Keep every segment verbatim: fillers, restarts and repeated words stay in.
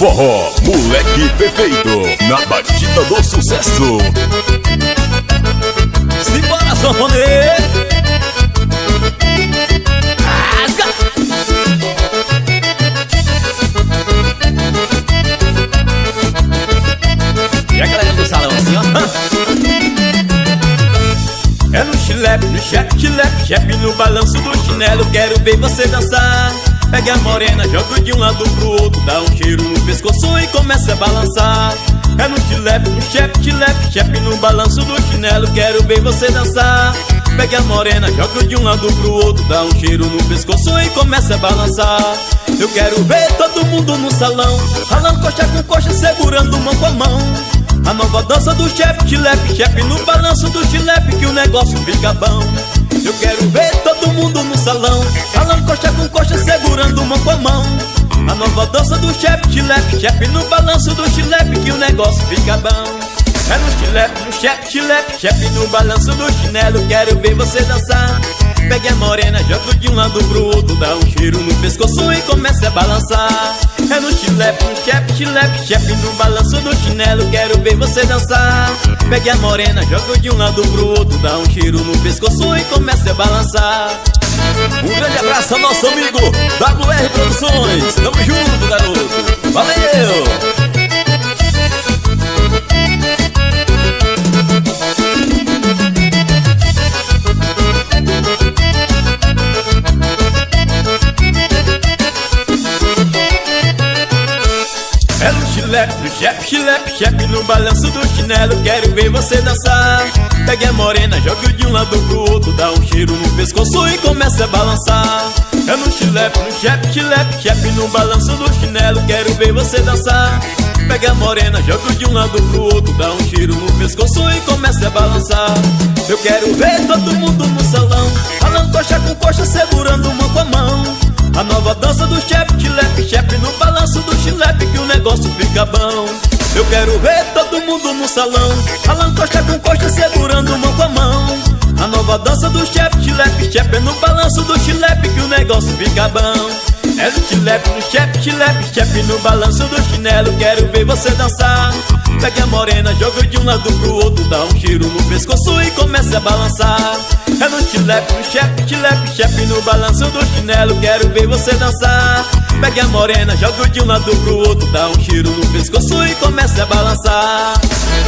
Forró, moleque perfeito, na batida do sucesso. Simbora, sanfoneiro! Rasga! E a galera do salão assim, ó. É no chilepe, no chepe, chilepe, chepe, no balanço do chinelo. Quero ver você dançar. Pega a morena, joga de um lado pro outro, dá um cheiro no pescoço e começa a balançar. É no chilepe, no chepe, chilepe, chepe, no balanço do chinelo. Quero ver você dançar. Pega a morena, joga de um lado pro outro, dá um cheiro no pescoço e começa a balançar. Eu quero ver todo mundo no salão, ralando coxa com coxa, segurando mão com a mão. A nova dança do chefe, chilepe, chepe, no balanço do chilepe que o negócio fica bom. Eu quero ver todo mundo no salão, ralando coxa com coxa, segurando mão com a mão. A nova dança do chefe, chilepe, chepe, no balanço do chilepe que o negócio fica bom. É no chilepe, no chepe, chilepe, chepe, no balanço do chinelo. Quero ver você dançar. Pegue a morena, joga de um lado pro outro, dá um cheiro no pescoço e começa a balançar. É no chilepe, no chepe, chilepe, chepe, no balanço do chinelo. Quero ver você dançar. Pegue a morena, joga de um lado pro outro, dá um cheiro no pescoço e começa a balançar. Um grande abraço ao nosso amigo W R Produções. Tamo junto, garoto. Valeu! É no chilepe, no chepe, chilepe, chepe, no balanço do chinelo. Quero ver você dançar. Pegue a morena, joga de um lado pro outro, dá um cheiro no pescoço e começa a balançar. É no chilepe, no chepe, chilepe, chepe, no balanço do chinelo. Quero ver você dançar. Pega a morena, joga de um lado pro outro, dá um cheiro no pescoço e começa a balançar. Eu quero ver todo mundo no salão, ralando coxa com coxa, segurando mão com a mão. A nova dança do chefe, chilepe, chepe, no balanço do chilepe que o negócio fica bom. Eu quero ver todo mundo no salão, ralando coxa com coxa, segurando mão com a mão. A nova dança do chefe, chilepe, chepe, no balanço do chilepe que o negócio fica bom. É no chilepe, no chepe, chilepe, chepe, no balanço do chinelo. Quero ver você dançar. Pega a morena, joga de um lado pro outro, dá um cheiro no pescoço e começa a balançar. É no chilepe, no chepe, chilepe, chepe, no balanço do chinelo. Quero ver você dançar. Pega a morena, joga de um lado pro outro, dá um cheiro no pescoço e começa a balançar.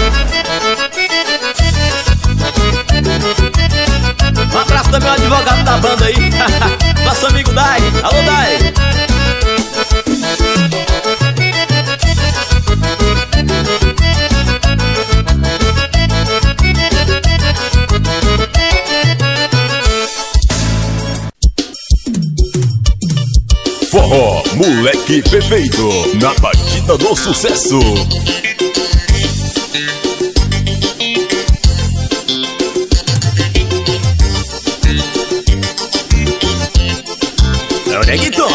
Um abraço também ao advogado da banda aí, nosso amigo Dai. Alô, Dai. Forró, moleque perfeito, na batida do sucesso. É o reggaeton.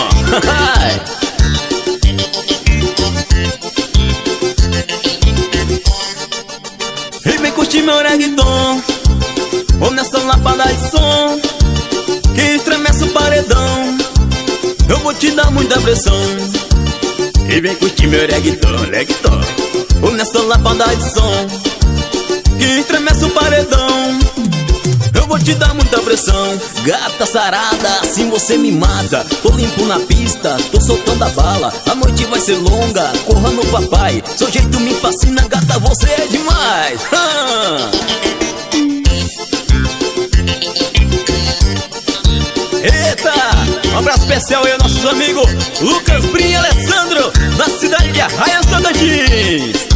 E vem curtir meu reggaeton, ou nessa lapada de som que estremece o paredão. Eu vou te dar muita pressão. E vem curtir meu reggaeton, reggaeton, ou nessa lapada de som que estremece o paredão. Eu vou te dar muita pressão. Gata sarada, assim você me mata. Tô limpo na pista, tô soltando a bala. A noite vai ser longa, corra no papai. Seu jeito me fascina, gata, você é demais. ah. Eita, um abraço especial aí aos nossos amigos Lucas Brim e Alessandro, na cidade de Arraias do Tocantins.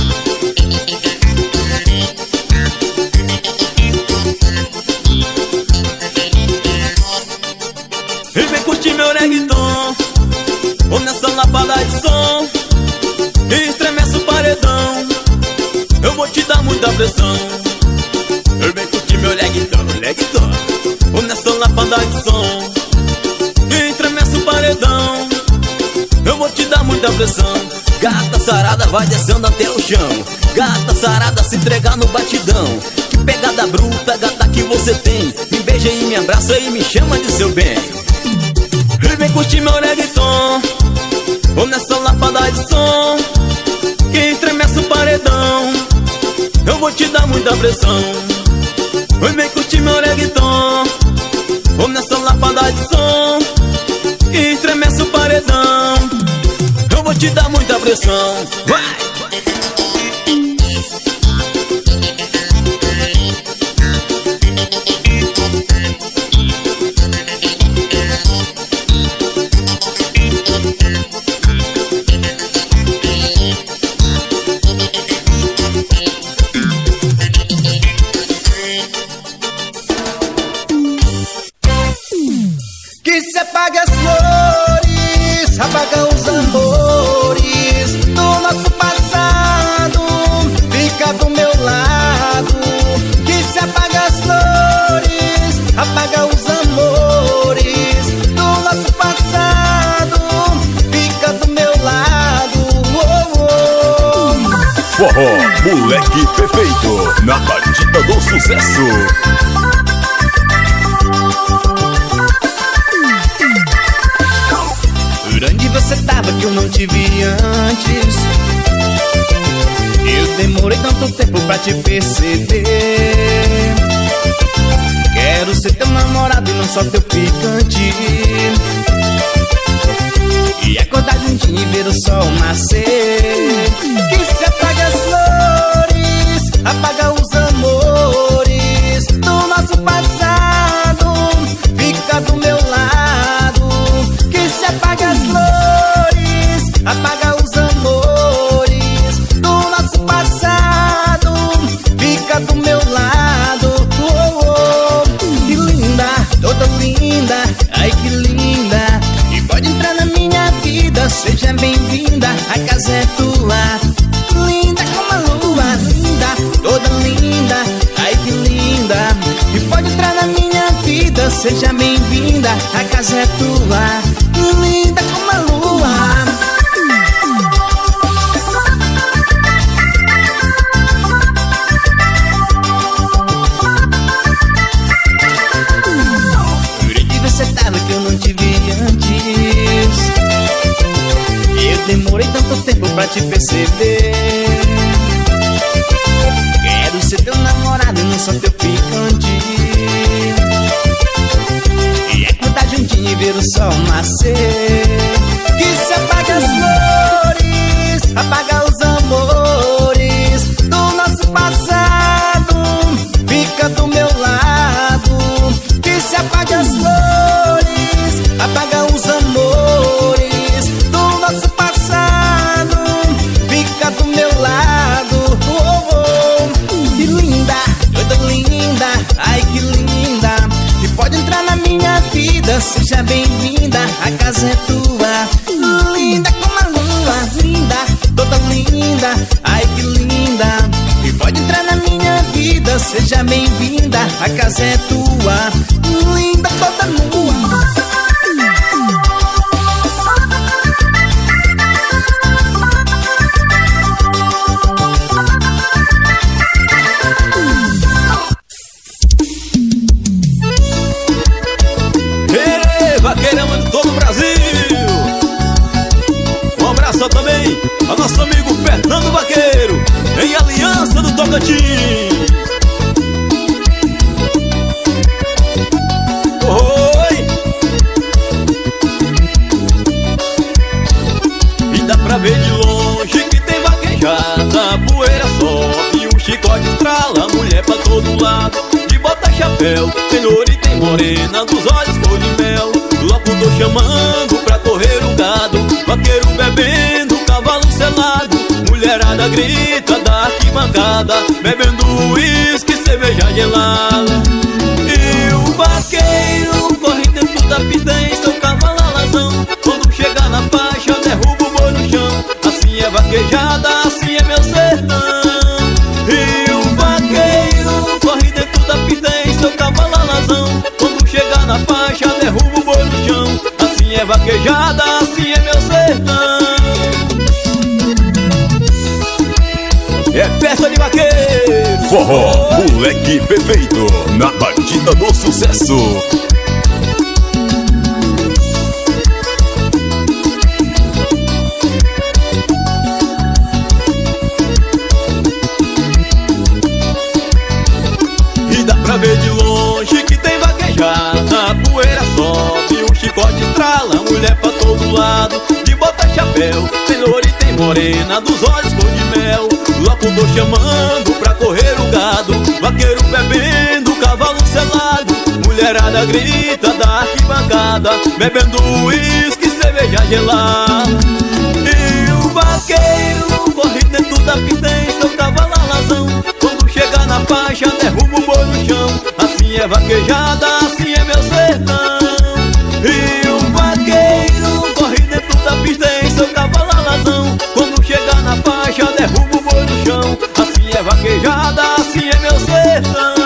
E vem curtir meu reggaeton, ou nessa lapada de som que estremece o paredão. Eu vou te dar muita pressão. E vem curtir meu reggaeton, reggaeton, ou nessa lapada de som que estremece o paredão. Eu vou te dar muita pressão. Gata sarada vai descendo até o chão. Gata sarada se entregar no batidão. Que pegada bruta, gata, que você tem. Me beija e me abraça e me chama de seu bem. E vem curtir meu reggaeton, ou nessa lapada de som te dar muita pressão. Oi, vem curtir meu reggaeton. Vamos nessa lapada de som que estremece o paredão. Eu vou te dar muita pressão. Vai! Que se apague as flores, apaga os amores do nosso passado, fica do meu lado. Que se apague as flores, apaga os amores do nosso passado, fica do meu lado. Oh, oh. Forró, moleque perfeito, na batida do sucesso. Por onde você tava que eu não te vi antes? Eu demorei tanto tempo pra te perceber. Quero ser teu namorado e não só teu ficante, e acordar juntinho e ver o sol nascer. Que se apague as flores, apaga os amores do nosso passado, fica do meu lado. Que se apague as flores, apaga os amores do nosso passado, fica do meu lado. Oh, oh. Que linda, toda linda, ai que linda. E pode entrar na minha vida, seja bem-vinda, a casa é tua. Linda como a lua, linda, toda linda, ai que linda. E pode entrar na minha vida, seja bem-vinda, a casa é tua. Linda como a lua. Por onde você tava que eu não te vi antes? Eu demorei tanto tempo pra te perceber. Quero ser teu namorado e não só teu ficante, e acordar juntinho e ver o sol nascer. Que se apague as flores, apaga os amores do nosso passado, fica do meu lado. Que se apague as flores, apaga os amores do nosso passado, fica do meu lado. Oh, oh. Que linda, toda linda, ai que linda. E pode entrar na minha vida, seja bem-vinda, a casa é tua. Linda como a lua, linda, toda linda, ai que linda. E pode entrar na minha vida, seja bem-vinda, a casa é tua. Linda, toda nua. Vaqueirama de todo o Brasil. Um abraço também ao nosso amigo Fernando Vaqueiro, em Aliança do Tocantins. Oi! E dá pra ver de longe que tem vaquejada, a poeira sobe, um chicote estrala, a mulher pra todo lado, de bota chapéu, tem loura e tem morena, dos olhos cor de mel. Locutor chamando pra correr o gado, vaqueiro bebendo, cavalo selado, mulherada grita da arquibancada, bebendo uísque, cerveja gelada. E o vaqueiro corre dentro da pista em seu cavalo alazão, quando chega na faixa derruba o boi no chão. Assim é vaquejada, assim é meu sertão. E o vaqueiro corre dentro da pista em seu cavalo alazão, quando chega na faixa derruba o boi no chão. Assim é vaquejada, assim é meu sertão. É festa de vaqueiro. Forró, moleque perfeito, na batida do sucesso. bengala, mulher pra todo lado, de bota chapéu, tem loura e tem morena, dos olhos cor de mel. Locutor chamando pra correr o gado, vaqueiro bebendo, cavalo selado, mulherada grita da arquibancada, bebendo uísque, cerveja gelada. E o vaqueiro corre dentro da pista em seu cavalo alazão, quando chega na faixa derruba o boi no chão. Assim é vaquejada, assim é meu sertão. E o vaqueiro corre dentro da pista em seu cavalo alazão, quando chega na faixa derruba o boi no chão. Assim é vaquejada, assim é meu sertão.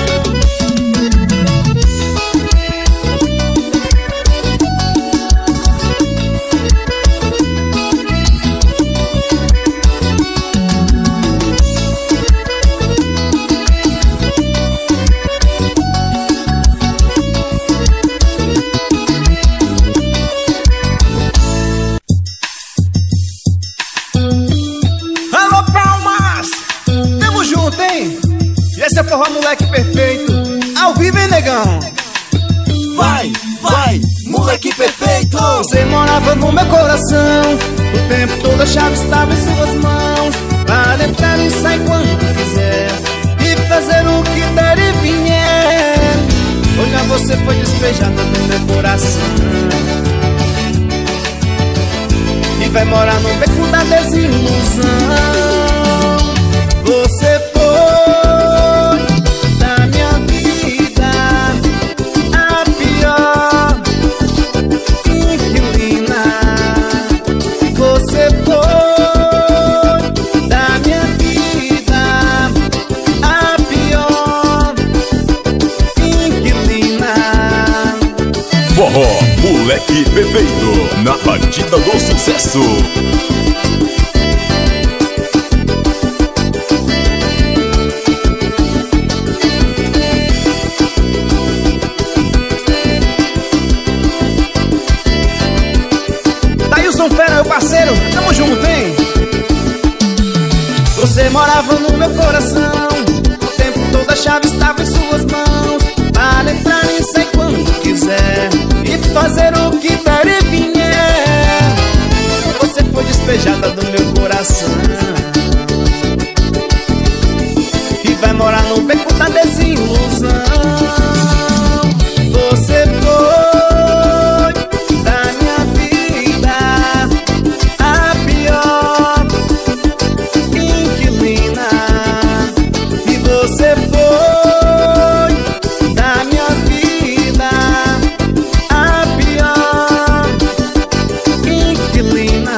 Esse é forró moleque perfeito, ao vivo, hein, negão? Vai, vai, moleque perfeito. Você morava no meu coração, o tempo todo a chave estava em suas mãos, para entrar e sair quando quiser, e fazer o que der e vier. Hoje você foi despejada no meu coração, e vai morar no beco da desilusão. Você foi Forró moleque perfeito, na batida do sucesso. Dailson Fera, meu parceiro, tamo junto, hein? Você morava no meu coração, o tempo todo a chave estava em suas mãos, para entrar e sair quando quiser, e fazer o que der e vier. Você foi despejada do meu coração, e vai morar no beco da desilusão. Você foi da minha vida a pior inquilina, e você foi da minha vida a pior inquilina.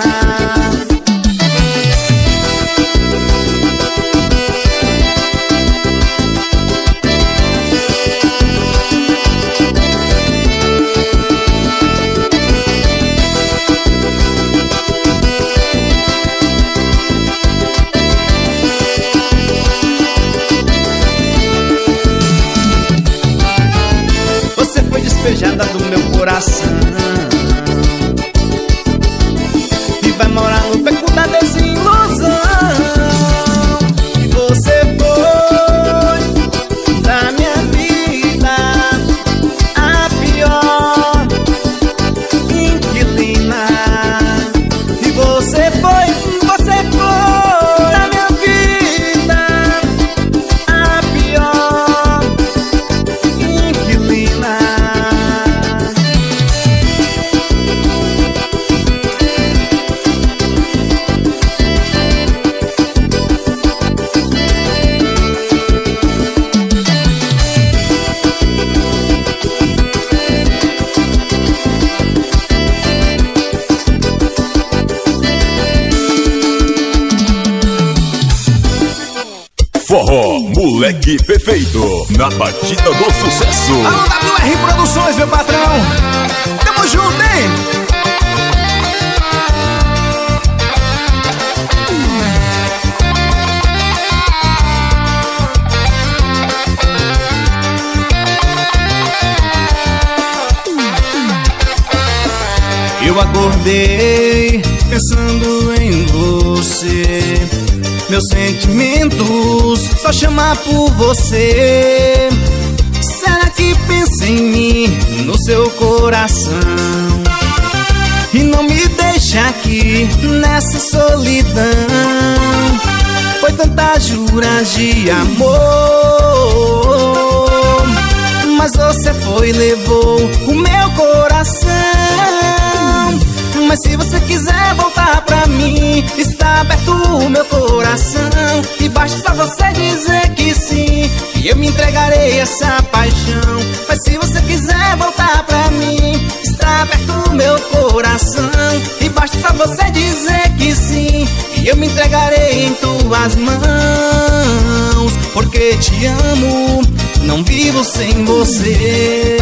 Você foi despejada do meu coração, e vai morar no beco da desilusão. E você foi da minha vida a pior inquilina. E você foi, você foi da minha vida a pior inquilina. Forró moleque perfeito, na batida do sucesso. Alô, W R Produções, meu patrão, tamo junto, hein? Eu acordei pensando em você, meus sentimentos só chamar por você. Será que pensa em mim no seu coração? nessa solidão. Foi tantas juras de amor, mas você foi e levou o meu coração. Mas se você quiser voltar pra mim, está aberto o meu coração. E basta só você dizer que sim, e eu me entregarei a essa paixão. Mas se você quiser voltar pra mim, está aberto o meu coração. E basta só você dizer que sim, e eu me entregarei em tuas mãos. Porque te amo, não vivo sem você.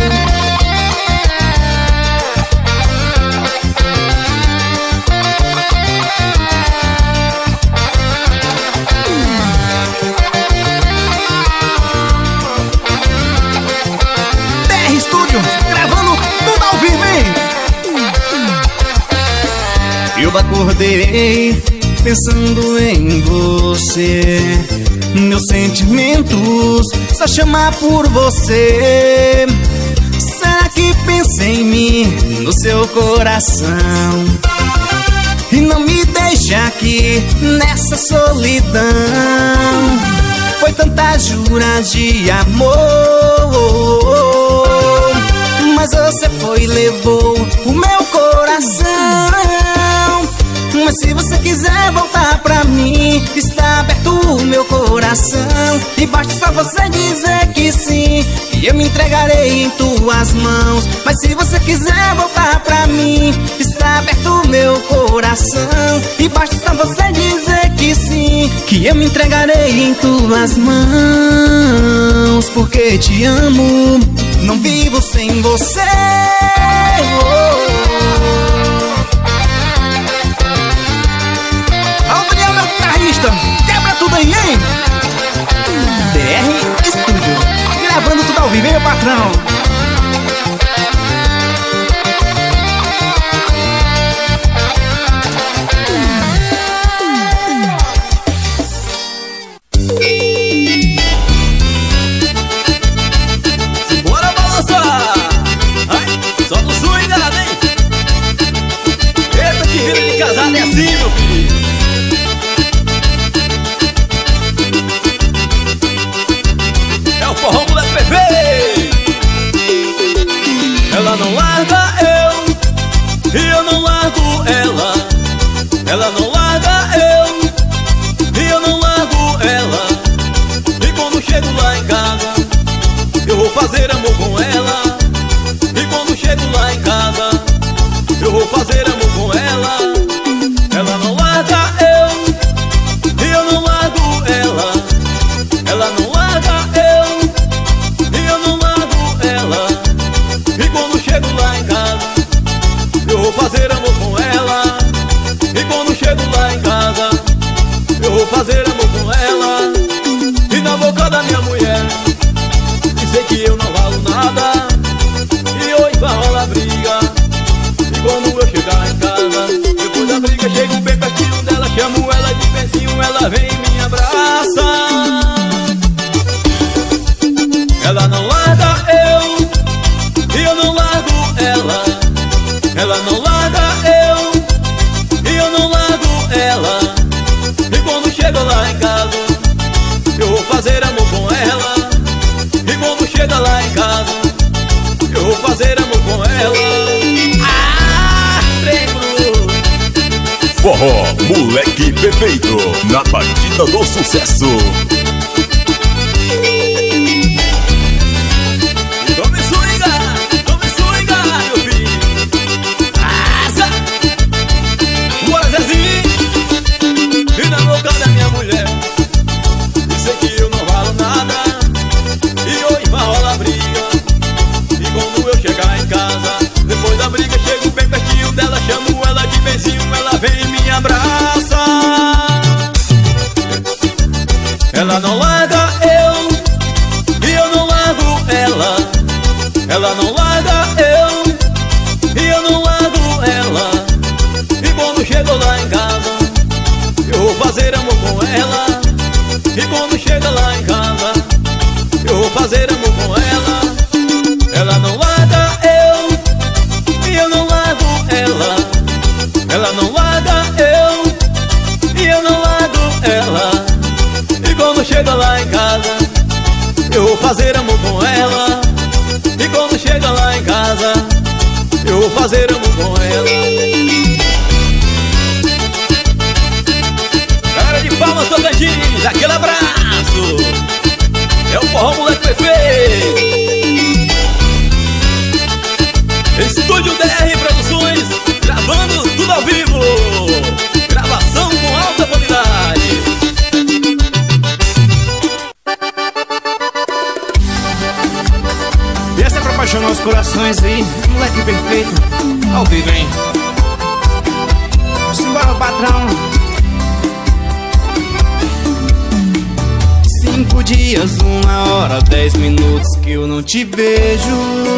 Gravando tudo ao vivo, hein? Eu acordei pensando em você, meus sentimentos só chamar por você. Será que pensa em mim, no seu coração, e não me deixa aqui nessa solidão? Foi tantas juras de amor, mas você foi e levou o meu coração. Mas se você quiser voltar pra mim, está aberto o meu coração. E basta só você dizer que sim, e eu me entregarei em tuas mãos. Mas se você quiser voltar pra mim, está aberto o meu coração. E basta só você dizer que sim, que eu me entregarei em tuas mãos. Porque te amo, não vivo sem você. Oh. Alô, Daniel, meu guitarrista, quebra tudo aí, hein? D R Studio, gravando tudo ao vivo, hein, meu patrão? Casado é assim, meu filho. É o forró moleque perfeito. Ela não larga eu, e eu não largo ela. Ela não larga eu, e eu não largo ela. E quando chego lá em casa, eu vou fazer amor com ela. E quando chego lá em casa, eu vou fazer amor com ela. Ela não larga eu, e eu não largo ela. Ela não larga eu, e eu não largo ela. E quando chego lá em casa, eu vou fazer amor com ela. E quando chego lá em casa, eu vou fazer amor com ela. E na boca da minha mulher, dizer que eu não valo nada. E hoje vai rolar briga. E quando eu chegar em casa, depois da briga, chego bem pertinho dela, chamo ela de benzinho, ela vem e me abraça. Ela não larga eu, e eu não largo ela. Ela não larga eu, e eu não largo ela. E quando chego lá em casa, eu vou fazer amor com ela. E quando chega lá em casa, eu vou fazer amor com ela. Forró moleque perfeito, na batida do sucesso. Tome swinga, tome swinga, meu filho. Asa! Bora, Zezinho. E na boca da minha mulher, dizer que eu não valo nada. E hoje vai rolar briga. E quando eu chegar em casa, depois da briga, chego bem pertinho dela, chamo ela de benzinho, ela vem e me abraça. Ela fazer amor com ela. E quando chega lá em casa, eu vou fazer amor com ela. Cara de palmas, Tocantins, aquele abraço. É o forró moleque perfeito. Estúdio D R Produções, gravando tudo ao vivo. Gravação com alta qualidade. E essa é pra apaixonar os corações aí, moleque perfeito, ao vivo, hein? Simbora, patrão. Cinco dias, uma hora, dez minutos que eu não te vejo.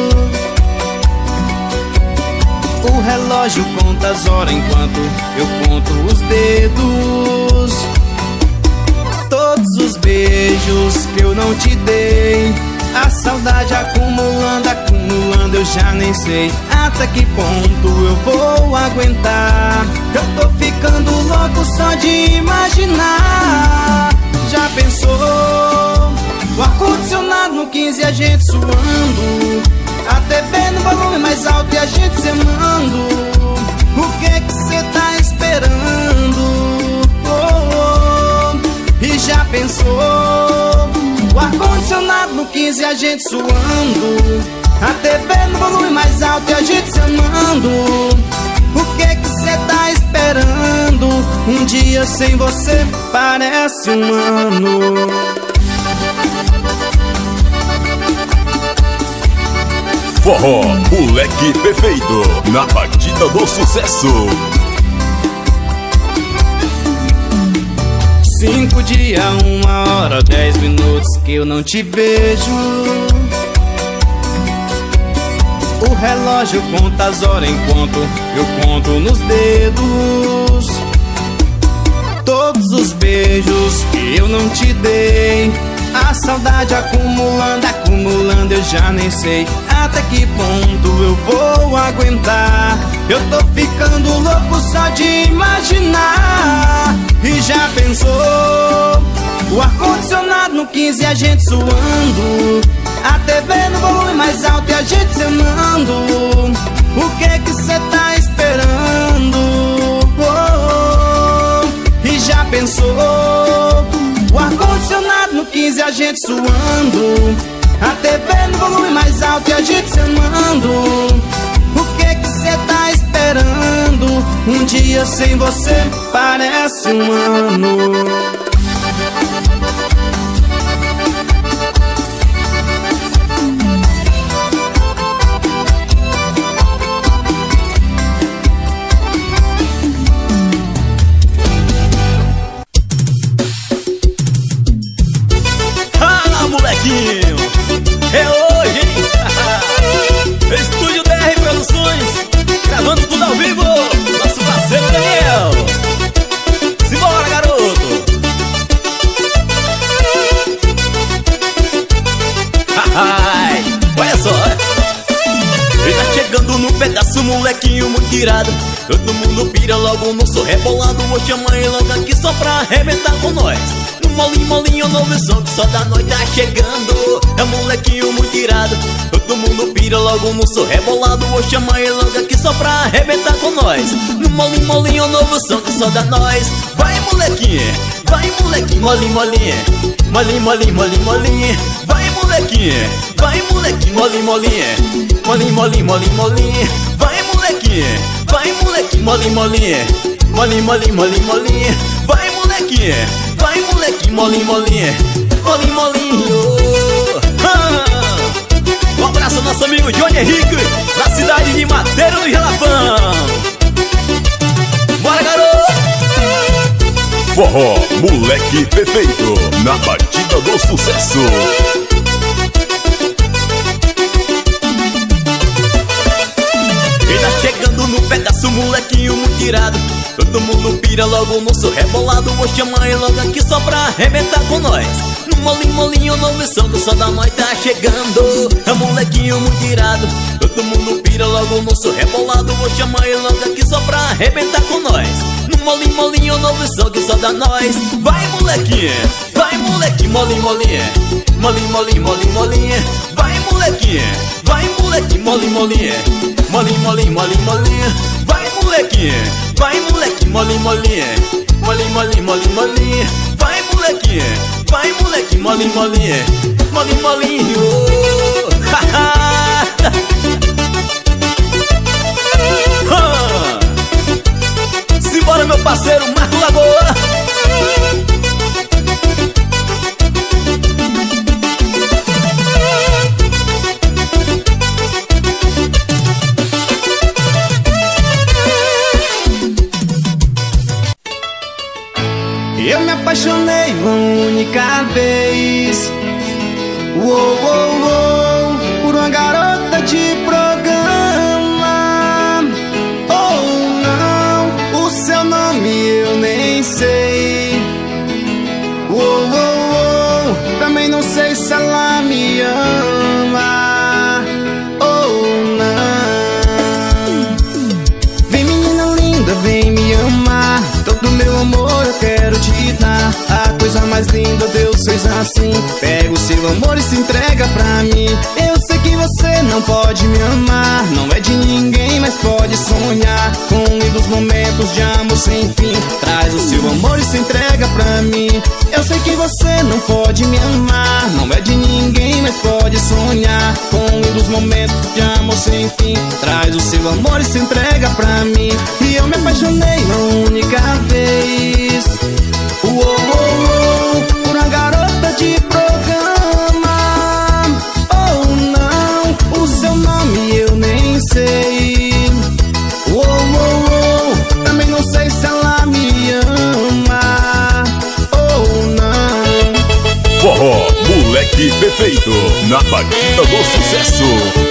O relógio conta as horas enquanto eu conto os dedos. Todos os beijos que eu não te dei, a saudade acumulando, acumulando, eu já nem sei até que ponto eu vou aguentar. Eu tô ficando louco só de imaginar. Já pensou? O ar-condicionado no quinze, a gente suando, a T V no volume mais alto e a gente se amando. O que que cê tá esperando? Oh, oh. E já pensou? O ar-condicionado no quinze, a gente suando, a T V no volume mais alto e a gente se amando. O que que cê tá esperando? Um dia sem você parece um ano. Forró moleque perfeito, na batida do sucesso. Cinco dias, uma hora, dez minutos que eu não te vejo. O relógio conta as horas enquanto eu conto nos dedos. Todos os beijos que eu não te dei, a saudade acumulando, acumulando, eu já nem sei até que ponto eu vou aguentar. Eu tô ficando louco só de imaginar. E já pensou? O ar-condicionado no quinze, a gente suando, a T V no volume mais alto e a gente se amando. O que que cê tá esperando? Oh, oh. E já pensou? O ar-condicionado no quinze, a gente suando, a T V no volume mais alto e a gente se amando. O que que cê tá esperando? Um dia sem você parece um ano. É hoje, hein? Estúdio D R Produções, gravando tudo ao vivo. Nosso parceiro Daniel. Simbora, garoto. Ai, olha só. Ele tá chegando no pedaço, molequinho muito tirado. Todo mundo pira logo no som rebolado. Vou chamar ele logo aqui só pra arrebentar com nós. Molinho, molinho, novo som que só da noite tá chegando. É um molequinho muito irado. Todo mundo pira logo no som rebolado. Vou chamar ele logo aqui só pra arrebentar com nós. No molinho, molinho, novo som que só da nós. Vai, molequinho, vai, molequinho, molinho, molinho. Molinho, molinho, molinho, molinho. Vai, molequinho, vai, molequinho, molinho, molinho. Molinho, molinho, molinho, molinho. Vai, molequinho, vai, molequinho, molinho, molinho. Molinho, molinho, molinho, molinho. Vai, molequinho, vai, molequinho, molinho, molinho. Molinho, molinho. Ah! Um abraço ao nosso amigo Johnny Henrique, na cidade de Mateiro do Jalapão. Bora, garoto! Forró moleque perfeito, na batida do sucesso. Ele tá chegando no pedaço, molequinho muito irado. Todo mundo pira logo no som rebolado. Vou chamar ele logo aqui só pra arrebentar com nós. No molinho, molinho, novo som que só da noite tá chegando. É um molequinho muito irado. Todo mundo pira logo no som rebolado. Vou chamar ele logo aqui só pra arrebentar com nós. No molinho, molinho, novo som que só da nós. Vai, molequinho, vai, molequinho, molinho, molinho. molinho, molinho, molinho, molinho. Vai molequinha, vai molequinho, molinho, molinho. Molinho, molinho, molinho, molinho. Vai molequinha, vai molequinho, molinho, molinho. Molinho, molinho, molinho, molinho. Vai molequinha, vai molequinho, molinho, molinho. Molinho, molinho. Simbora, meu parceiro Marco Lagoa. Eu me apaixonei uma única vez, uou, uou, uou, por uma garota de programa. Oh não, o seu nome eu nem sei. Uou, uou, uou, também não sei se ela me ama. Oh não. Vem menina linda, vem me amar. Todo meu amor eu quero te dar. A coisa mais linda Deus fez assim. Pega o seu amor e se entrega pra mim. Eu sei que você não pode me amar, não é de ninguém, mas pode sonhar com lindos momentos de amor sem fim. Traz o seu amor e se entrega pra mim. Eu sei que você não pode me amar, não é de ninguém, mas pode sonhar com lindos momentos de amor sem fim. Traz o seu amor e se entrega pra mim. E eu me apaixonei uma única vez, uou, uou, uou, por uma garota de programa. Oh não, o seu nome eu nem sei. Uou, uou, uou, também não sei se ela me ama. Oh não. Forró, moleque perfeito, na batida do sucesso.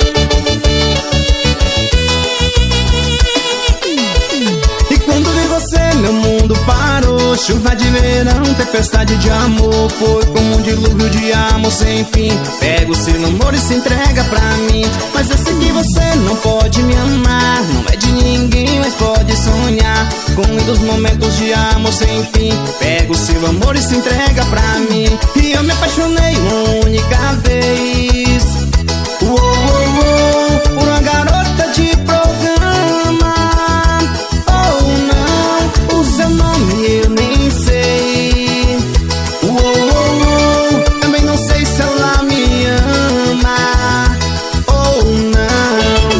Meu mundo parou, chuva de verão, tempestade de amor. Foi como um dilúvio de amor sem fim. Pega o seu amor e se entrega pra mim. Mas eu sei que você não pode me amar, não é de ninguém, mas pode sonhar com lindos momentos de amor sem fim. Pega o seu amor e se entrega pra mim. E eu me apaixonei uma única vez, uou, uou, uou, por uma garota de programa. Seu nome eu nem sei. Uou, uou, uou, também não sei se ela me ama. Oh não.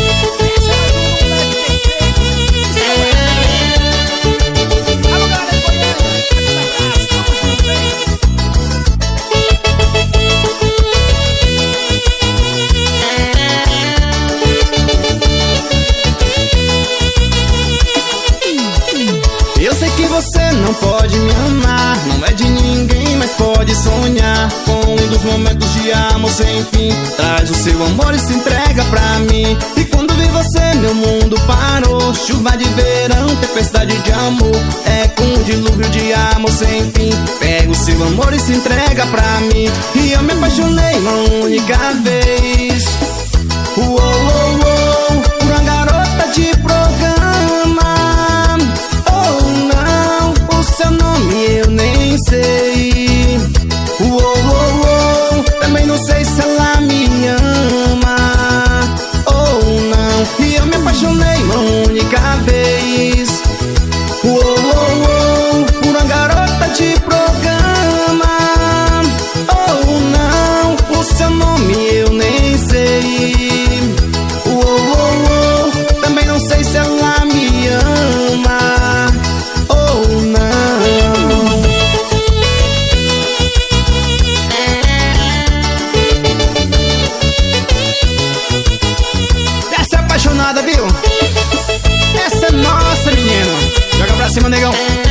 Eu sei que você não pode me amar, não é de ninguém, mas pode sonhar com lindos momentos de amor sem fim. Traz o seu amor e se entrega pra mim. E quando vi você, meu mundo parou. Chuva de verão, tempestade de amor. É com um dilúvio de amor sem fim. Pega o seu amor e se entrega pra mim. E eu me apaixonei uma única vez, uou, uou, uou, por uma garota de programa. Seu nome eu nem sei. Uou, uou, uou, também não sei se ela me ama. Oh não. E eu me apaixonei uma única vez, uou, uou, uou, por uma garota de programa. Oh não, o seu nome eu nem sei. Uou, uou, uou, também não sei se ela me ama. Oh não. Viu? Essa é nossa, menino. Joga pra cima, negão.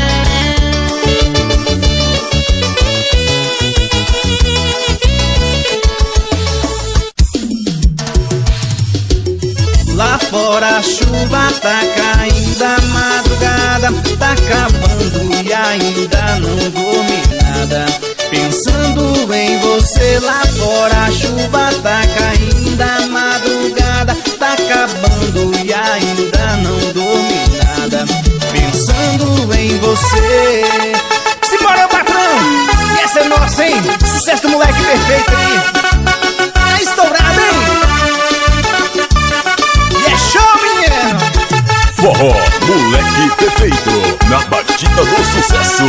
Lá fora a chuva tá caindo, a madrugada tá acabando e ainda não dormi nada. Pensando em você, lá fora a chuva tá caindo, a madrugada tá acabando e ainda não dormi nada. Pensando em você. Simbora, patrão! E essa é nossa, hein? Sucesso do moleque perfeito. Forró, moleque perfeito, na batida do sucesso.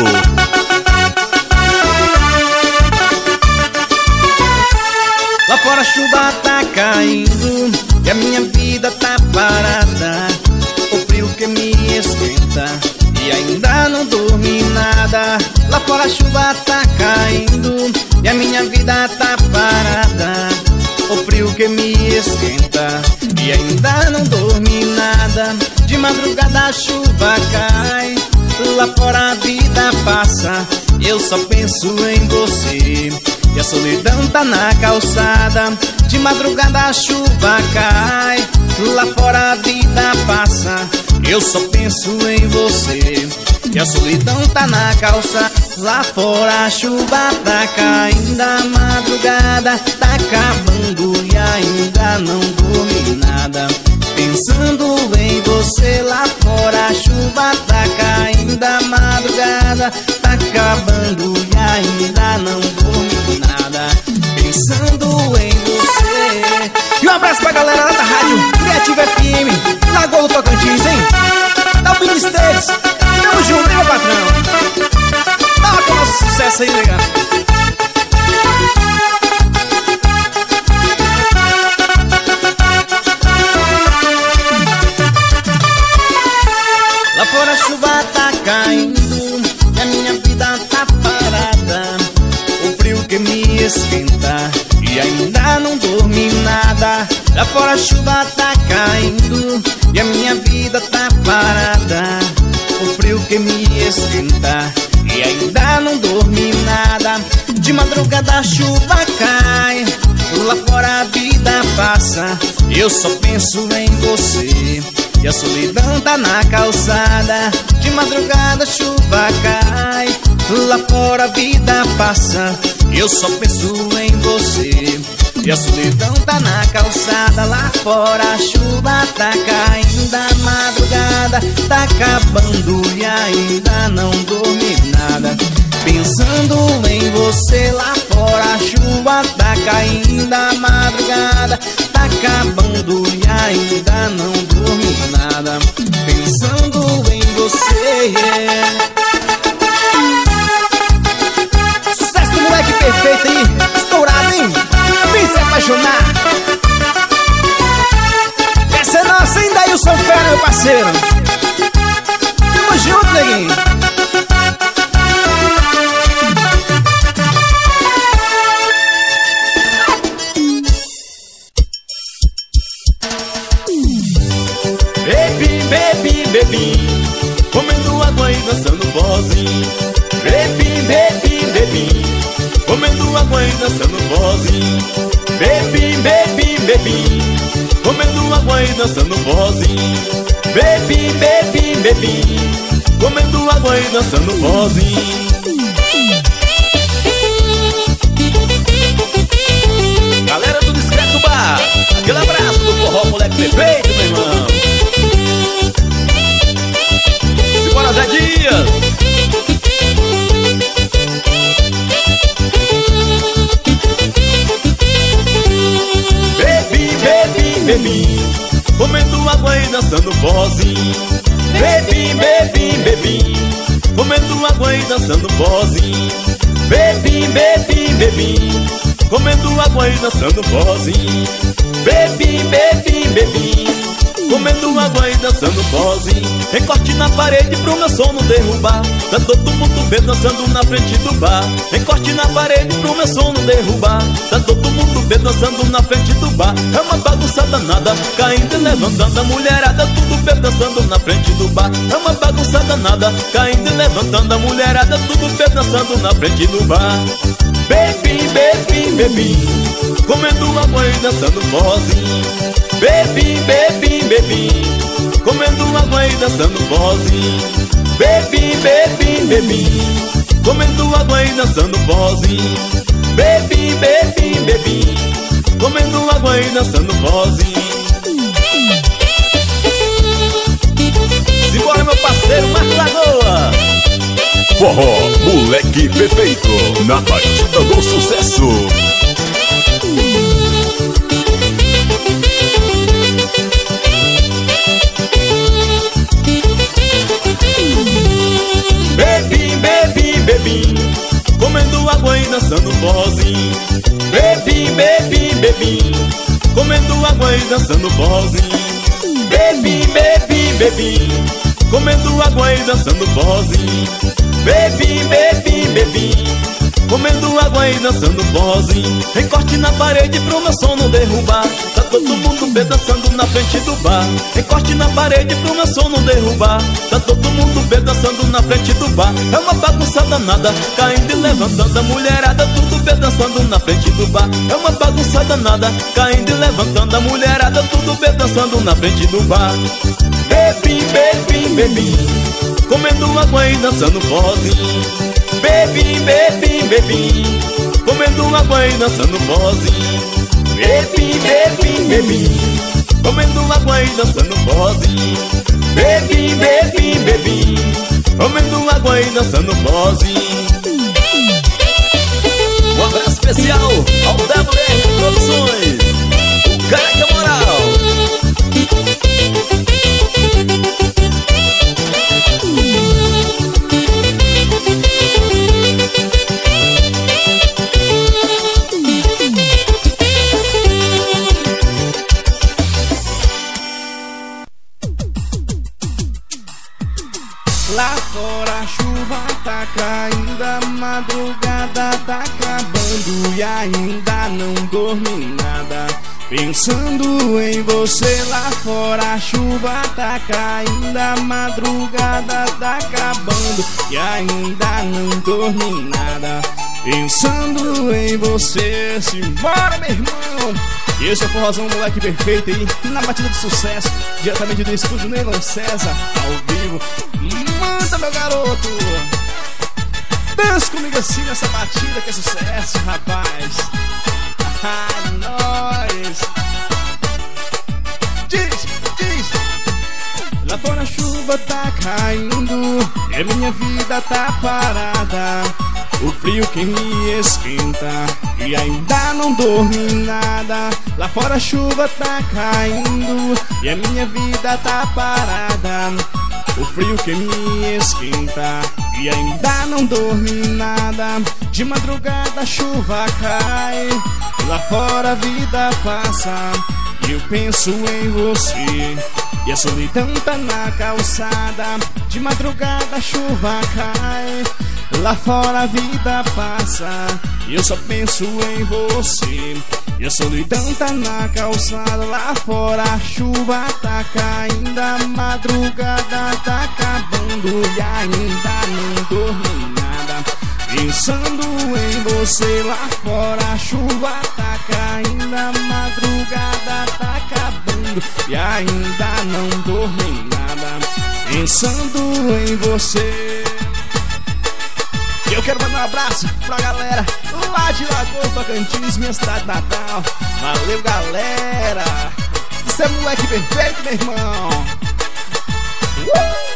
Lá fora a chuva tá caindo e a minha vida tá parada. O frio que me esquenta e ainda não dormi nada. Lá fora a chuva tá caindo e a minha vida tá parada. O frio que me esquenta e ainda não dormi nada. De madrugada a chuva cai, lá fora a vida passa. Eu só penso em você e a solidão tá na calçada. De madrugada a chuva cai, lá fora a vida passa. Eu só penso em você e a solidão tá na calçada. Lá fora a chuva tá caindo, a madrugada tá acabando e ainda não dormi nada. Pensando em você, lá fora a chuva tá caindo, a madrugada tá acabando e ainda não dormi nada. Pensando em você. E um abraço pra galera lá da rádio Criativa F M, Lagoa do Tocantins, hein? Dá o Ministérios, tamo junto, hein, meu patrão? Dá com o nosso sucesso aí, legal. Lá fora a chuva tá caindo e a minha vida tá parada. O frio que me esquenta e ainda não dormi nada. Lá fora a chuva tá caindo e a minha vida tá parada. O frio que me esquenta e ainda não dormi nada. De madrugada a chuva cai, lá fora a vida passa. Eu só penso em você e a solidão tá na calçada. De madrugada a chuva cai, lá fora a vida passa. Eu só penso em você e a solidão tá na calçada. Lá fora a chuva tá caindo, a madrugada tá acabando e ainda não dormi nada. Pensando em você, lá fora a chuva tá caindo, a madrugada tá acabando e ainda não dormi nada. Pensando em você. Sucesso do moleque perfeito aí, estourado, hein? Vem se apaixonar. Essa é nossa, hein, Dailson Fera, meu parceiro. Tamo junto, neguinho. Baby, baby, baby, comendo água e dançando vozinho. Baby, baby, baby, comendo água e dançando vozinho. Baby, baby, baby, comendo água e dançando vozinho. Baby, baby, baby, comendo água e dançando vozinho. Galera do Discreto Bar, aquele abraço do forró, moleque perfeito, meu irmão. Simbora, Zé Dias. Baby, baby, baby, comendo água e dançando vozinho. Baby, baby, baby, comendo água e dançando vozinho. Baby, baby, baby, comendo água e dançando vozinho. Baby, baby, baby, comendo água e dançando vozinho. Encorte na parede pro meu som não derrubar. Tá todo mundo vendo dançando na frente do bar. Encorte na parede pro meu som não derrubar. Tá todo mundo vendo dançando na frente do bar. É uma bagunça danada, caindo e levantando. A mulherada tudo vê dançando na frente do bar. É uma bagunça danada, caindo e levantando. A mulherada tudo vê dançando na frente do bar. Baby, baby, baby, comendo água e dançando vozinho. Baby, baby, baby, comendo água e dançando vozinho. Baby, baby, baby, comendo água e dançando vozinho. Baby, baby, baby, comendo água e dançando vozinho. Simbora, meu parceiro Marco Lagoa. Forró, moleque perfeito, na batida do sucesso. água e dançando forrozinho. Bebi, bebi, bebi, comendo água e dançando forrozinho. Bebi, bebi, bebi, comendo água e dançando forrozinho. Encorte na parede pro meu som não derrubar. Tá todo mundo bem dançando na frente do bar. Encorte na parede pro meu som não derrubar. Tá todo mundo bem dançando na frente do bar. É uma bagunça danada, caindo e levantando. A mulherada tudo bem dançando na frente do bar. É uma bagunça danada, caindo e levantando. A mulherada tudo bem dançando na frente do bar. Bebi, bebi, bebi, comendo água e dançando forrozinho. Bebi, bebi, bebi, comendo água e dançando forrozinho. Bebi, bebi, bebi, comendo água e dançando forrozinho. Bebi, bebi, bebi, comendo água e dançando forrozinho. Um abraço especial ao W R Produções, o cara que é moral. Lá fora a chuva tá caindo, a madrugada tá acabando e ainda não dormi nada, pensando em você. Lá fora a chuva tá caindo, a madrugada tá acabando e ainda não dormi nada, pensando em você. Simbora, meu irmão! E esse é o forrozão, moleque perfeito aí, na batida de sucesso, diretamente do estúdio Neylon César, ao vivo. Manda, meu garoto! Dança comigo assim nessa batida que é sucesso, rapaz. Ah, nós! Diz, diz! Lá fora a chuva tá caindo e a minha vida tá parada. O frio que me esquenta e ainda não dormi nada. Lá fora a chuva tá caindo e a minha vida tá parada. O frio que me esquenta e ainda não dormi nada. De madrugada a chuva cai, lá fora a vida passa e eu penso em você. E a solidão tá na calçada. De madrugada a chuva cai, lá fora a vida passa e eu só penso em você. E a solidão tá na calçada. Lá fora a chuva tá caindo, a madrugada tá acabando e ainda não dormi nada, pensando em você. Lá fora a chuva tá caindo, a madrugada tá acabando e ainda não dormi nada, pensando em você. E eu quero mandar um abraço pra galera lá de Lagoa, Tocantins, minha cidade natal. Valeu, galera! Isso é moleque perfeito, meu irmão! Uh!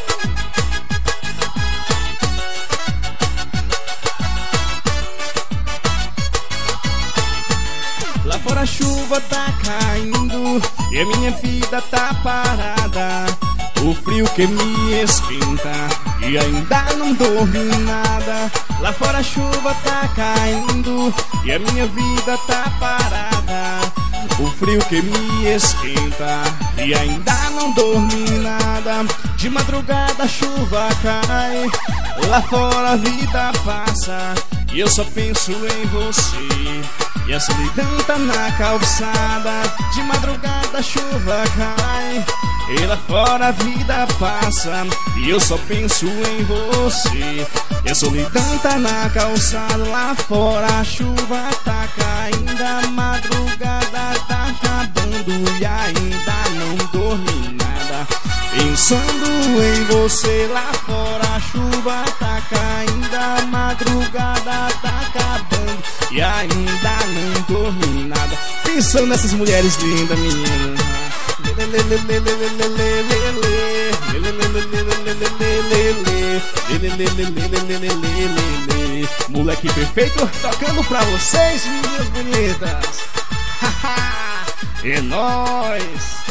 Lá fora a chuva tá caindo e a minha vida tá parada. O frio que me esquenta e ainda não dormi nada. Lá fora a chuva tá caindo e a minha vida tá parada. O frio que me esquenta e ainda não dormi nada. De madrugada a chuva cai, lá fora a vida passa e eu só penso em você. E a solidão tá na calçada. De madrugada a chuva cai e lá fora a vida passa e eu só penso em você. E a solidão tá na calçada. Lá fora a chuva tá caindo, a madrugada tá acabando e ainda não dormi nada, pensando em você. Lá fora a chuva tá caindo, a madrugada tá acabando e ainda não dormi nada, pensando nessas mulheres lindas, menina. Moleque perfeito tocando pra vocês, meninas bonitas. É nóis.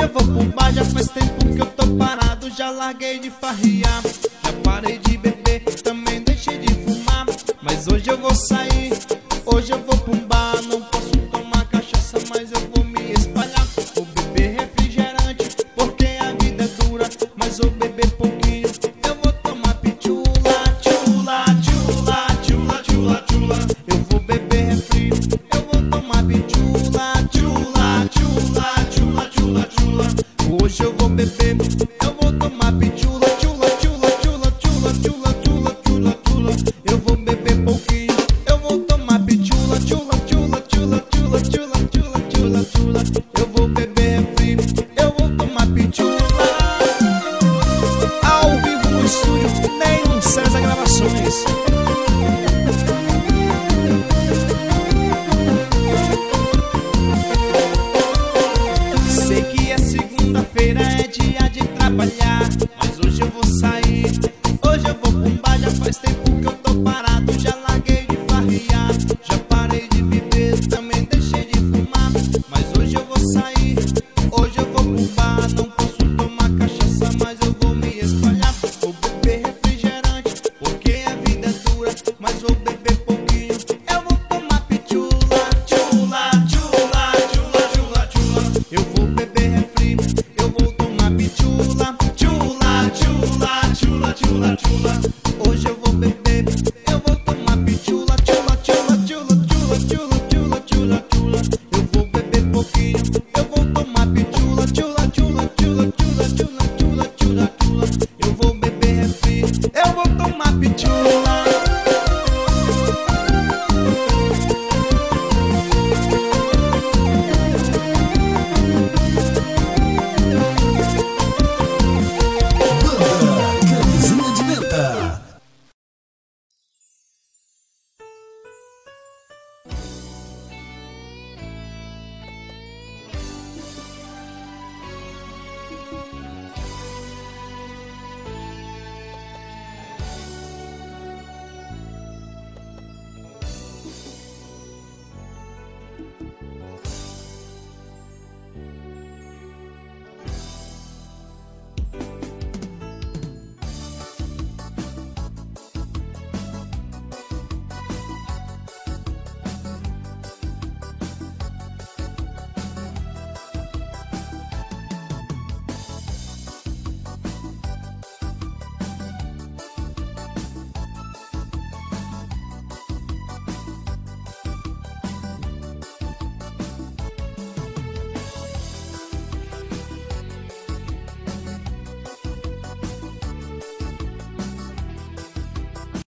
vou pro bar, já faz tempo que eu tô parado. Já larguei de farriar, já parei de beber, também deixei de fumar. Mas hoje eu vou sair, hoje eu vou pro bar. Não posso tomar cachaça, mas eu vou me espalhar. Vou beber refrigerante, porque a vida é dura. Mas vou beber pouquinho, eu vou tomar pichula. Chula, chula, chula, chula, chula. Eu vou beber refri, eu vou tomar pichula. Chula, chula, chula, chula, chula. Hoje eu vou beber, eu vou tomar pichula. Chula, chula, chula, chula, chula, chula, chula, chula. Eu vou beber pouquinho, eu vou tomar pichula. Chula, chula, chula, chula, chula, chula, chula, chula. Eu vou beber refri, eu vou tomar pichula. Ao vivo no estúdio, Nenhum César Gravações. Sei que é segunda-feira, é dia de trabalhar, mas hoje eu vou sair, hoje eu vou pro bar. Já faz tempo que eu tô parado, já larguei de farriar, já parei de beber, também deixei de fumar. Mas hoje eu vou sair, hoje eu vou pro bar. Não posso tomar cachaça, mas eu vou me espalhar. Vou beber refrigerante, porque a vida é dura. Mas vou beber pouquinho, eu vou tomar pichula. Chula, chula, chula, chula, chula. Eu vou